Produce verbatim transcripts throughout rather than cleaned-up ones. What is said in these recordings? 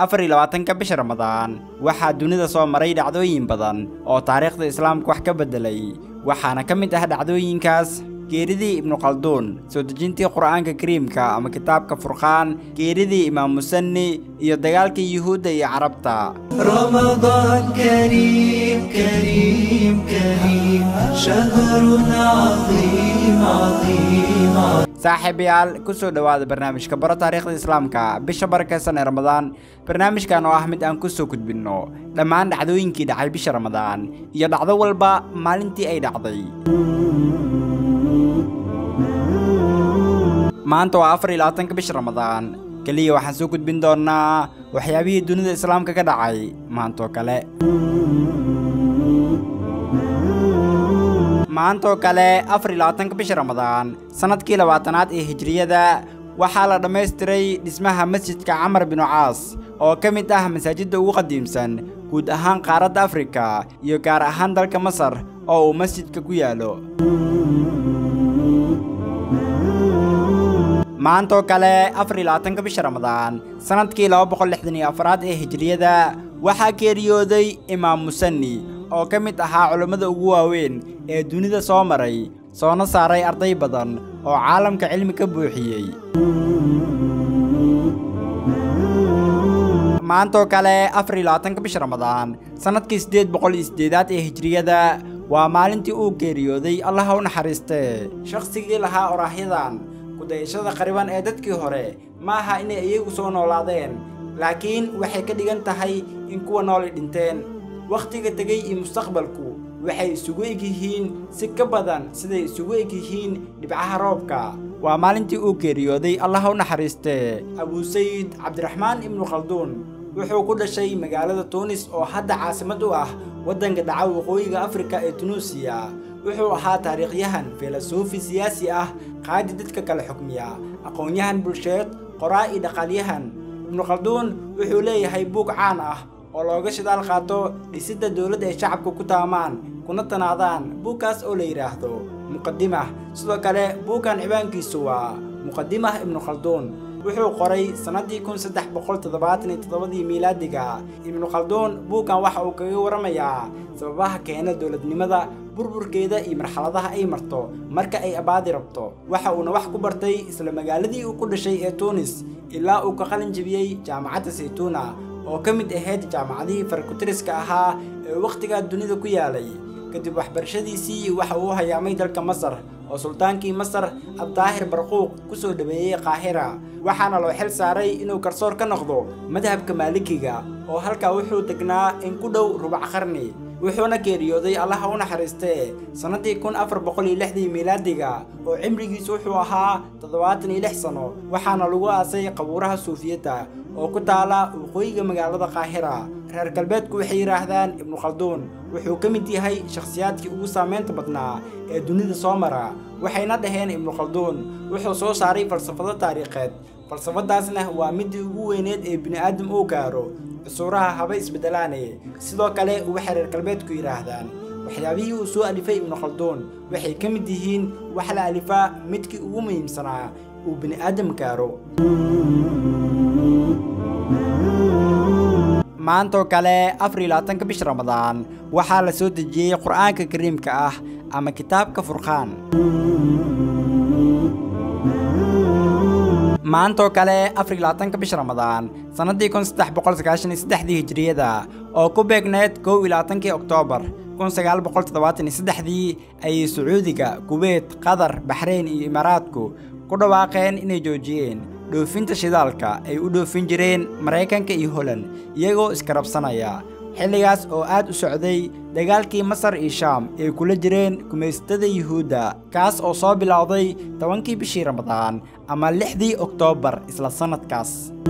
afar iyo labaatanka bisha Ramadaan waxaa dunida soo maray dhacdooyin badan oo taariikhda Islaamka wax ka bedelay waxaana ka mid ah dhacdooyinkaas geeridii Ibn Khaldun soo dejintii Qur'aanka Kariimka ama kitaabka Furqaan geeridii Imaam Musanni iyo dagaalkii Yuhuudda iyo Carabta رمضان كريم كريم كريم شهر عظيم عظيم saaxiibayaal ku soo dhawaada barnaamijka baro taariikhda Islaamka bisha barakeysan ee Ramadaan barnaamijkan oo ah mid aan ku soo gudbino dhammaan dhacdooyinkii dhacay bisha Ramadaan iyo dhacdo walba maalintii ay dhacday maanta waa afar iyo labaatanka bisha Ramadaan kaliya waxaan soo gudbin doonaa waxyaabihii dunida Islaamka ka dhacay maanta kale maanta kale afar iyo labaatanka bisha Ramadaan sanadkii labaatanaad ee hijriyada waxaa la dhameystiray dhismaha masjidka Camar bin Caas oo ka mid ah masaajidda ugu qadiimsan guud ahaan qaaradda Afrika iyo gaar ahaan dalka Masar oo uu masjidka ku yaalo maanta kale afar iyo labaatanka bisha Ramadaan sanadkii laba boqol lixdan iyo afar ee hijriyada waxaa geeriyooday Imaam Musanni oo ka mid ahaa culimada ugu waaweyn ee dunida soo maray soona saaray arday badan oo caalamka cilmi ka buuxiyay maanta kale afar iyo labaatanka bisha Ramadaan sanadkii sideed boqol iyo sideed ee hijriyada waa maalintii uu geeriyooday Allah ha u naxariistee shakhsigii lahaa oraahyadan kudayashada qariban ee dadkii hore ma aha inay iyagu soo noolaadeen laakiin waxay ka dhigan tahay in kuwa nool dhinteen waqtiga tagay iyo mustaqbalku waxay isugu eg yihiin si ka badan siday isugu eg yihiin dhibcaha roobka waa maalintii uu geeriyooday Allah ha u naxariistee Abu Sayd Cabdiraxmaan ibn Khaldun wuxuu ku dhashay magaalada Tunis oo hadda caasimad u ah waddanka dhaca waqooyiga Afrika ee Tunisia wuxuu ahaa taariikhyahan filosofi siyaasi ah qaadi dadka kala xukmiya aqoonyahan bulsheed qoraa iyo dhaqaalyahan Ibn Khaldun wuxuu leeyahay buug caan ah oo looga shidaal qaato dhisidda dawladda ay shacabku ku taamaan kuna tanaadaan buugkaas oo la yiraahdo muqaddimah sidoo kale buugkan ciwaankiisu waa muqaddimah Ibn Khaldun wuxuu qoray sanadii kun saddex boqol toddobaatan iyo toddoba miilaadiga Ibn Khaldun buugkan waxa uu kaga waramayaa sababaha keena dawladnimada burburkeeda iyo marxaladaha ay marto marka ay abaadi rabto waxa uu wax ku bartay isla magaaladii uu ku dhashay ee Tunis ilaa uu ka qalin jabiyay jaamacadda Saytuuna oo ka mid ahayd jaamacadihii farkutiriska ahaa ee waqtiga dunida ku yaalay kadib waxbarashadiisii waxa uu hayaamay dalka Masar oo sultaankii Masar Abdaahir Barquuq ku soo dhaweeyay Qaahira waxaana loo xil saaray inuu karsoor ka noqdo madhabka Maalikiga oo halka wuxuu tagnaa in ku dhow rubac qarni wuxuuna geeriyooday Allah ha u naxariistee sanadii kun afar boqol iyo lixdan miilaadiga oo cimrigiisu wuxuu ahaa toddobaatan iyo lix sano waxaana lagu aasay qabuuraha Suufiyada oo ku taala waqooyiga magaalada Qaahira reer galbeedku waxay yiraahdaan Ibn Khaldun wuxuu ka mid yahay shakhsiyaadkii ugu saameynta badnaa ee dunida soo mara waxayna dhaheen Ibn Khaldun wuxuu soo saaray falsafado taariikheed falsafadaasna waa mid ugu weyneed ee bini'aadam uu gaaro suuraha haba isbedelaanay sidoo kale waxa reer galbeedku yiraahdaan waxyaabihii uu soo alifay Ibn Khaldun waxay ka mid yihiin wax la alifaa midkii ugu muhiimsanaa uu bini'aadam gaaro maanta kale afar iyo labaatanka bisha Ramadaan waxaa la soo dejiyay Qur'aanka Kariimka ah ama kitaabka Furqaan maanta kale afar iyo labaatanka bisha Ramadaan sanadii kun saddex boqol sagaashan iyo saddex hijriyada oo ku beegneed kow iyo labaatanka Oktoobar kun sagaal boqol toddobaatan iyo saddex ay Sacuudiga Kuwait Qatar Bahrain iyo Imaaraadku ku dhawaaqeen inay joojiyeen dhoofinta shidaalka ay u dhoofin jireen Mareykanka iyo Holland iyagoo iskarabsanaya xilligaas oo aad u socday dagaalkii Masar iyo Shaam ee kula jireen gumeystada Yuhuudda kaas oo soo bilowday tobankii bishii Ramadaan ama lixdii Oktoobar isla sanadkaas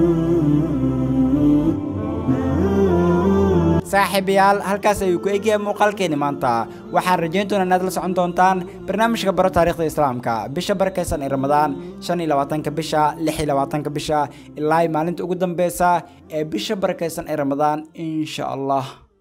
saaxiibayaal halkaas ayuu ku egyahay muuqaalkeena maanta waxaan rajayn doonaa inaad la socon doontaan barnaamijka baro taariikhda Islaamka bisha barakeysan ee Ramadaan shan iyo labaatanka bisha lix iyo labaatanka bisha ilaa maalinta ugu dambeysa ee bisha barakeysan ee Ramadaan insha Allah